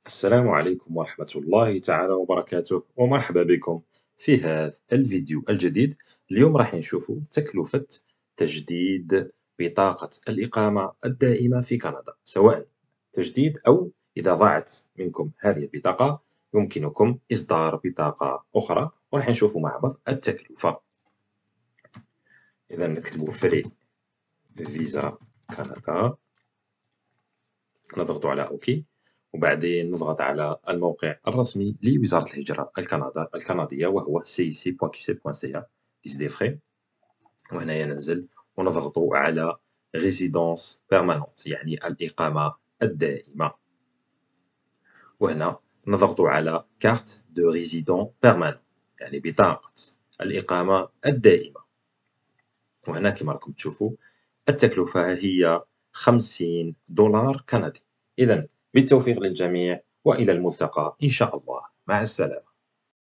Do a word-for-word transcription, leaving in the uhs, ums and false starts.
السلام عليكم ورحمة الله تعالى وبركاته، ومرحبا بكم في هذا الفيديو الجديد. اليوم راح نشوفوا تكلفة تجديد بطاقة الإقامة الدائمة في كندا، سواء تجديد أو إذا ضاعت منكم هذه البطاقة يمكنكم إصدار بطاقة أخرى، وراح نشوفوا مع بعض التكلفة. إذا نكتبوا فري فيزا كندا، نضغط على أوكي، وبعدين نضغط على الموقع الرسمي لوزارة الهجرة الكندا الكندية وهو سي سي بوان كيو سي بوان سي إيه ليست دي فري. وهنايا ننزل ونضغط على ريزيدونس بيرمانونت يعني الإقامة الدائمة، وهنا نضغط على كارت دو ريزيدون بيرمانون يعني بطاقة الإقامة الدائمة. وهنا كما راكم تشوفوا التكلفة هي خمسين دولار كندي. إذا بالتوفيق للجميع، وإلى الملتقى إن شاء الله، مع السلامة.